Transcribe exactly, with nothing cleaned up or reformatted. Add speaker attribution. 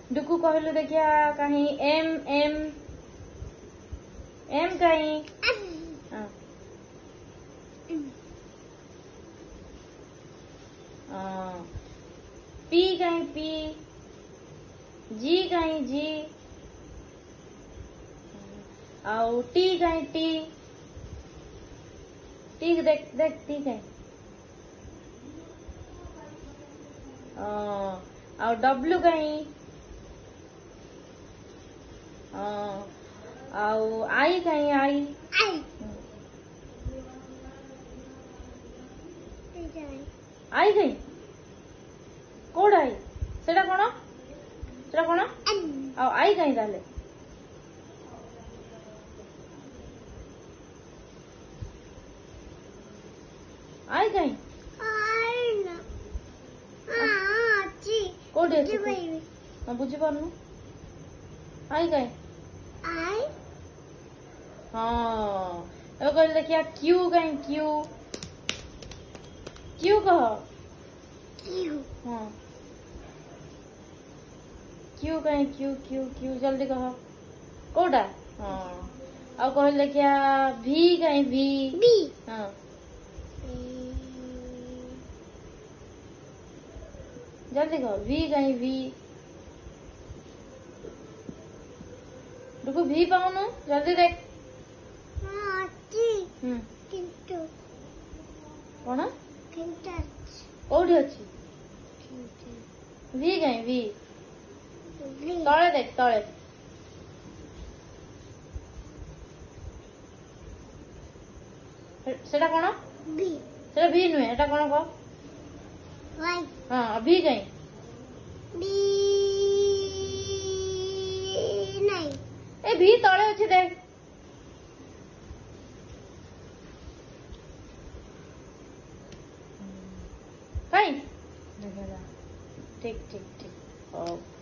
Speaker 1: डुकू कहलु देखिया कहीं एम एम एम कहीं हाँ। हाँ। पी कहीं पी जी कहीं जी और टी कहीं टी टी देख देख टी कहीं और डब्लू कहीं और आई कहीं आई आई आई कहीं कोड आई सेटा कोन सेटा कोन और आई कहीं ताले आई कहीं कोड है बुझी पारनु आई कहीं आई हाँ तो कहले देखिया क्यू कहीं क्यू क्यू कह क्यू हाँ क्यू कहीं क्यू क्यू क्यू जल्दी कह कोडा हाँ और कहले देखिया भी कहीं भी भी हाँ जल्दी कहो वी कहीं वी रुको वी पाऊनु जल्दी देख हम्म कौन कोठी अच्छी वी कहीं वी तले देख तले सेटा कौन बी सेटा बी नुहे एटा कौन कह हाँ भी कहीं बी नहीं ए भी तले अच्छे देख कहीं ठीक ठीक ठीक।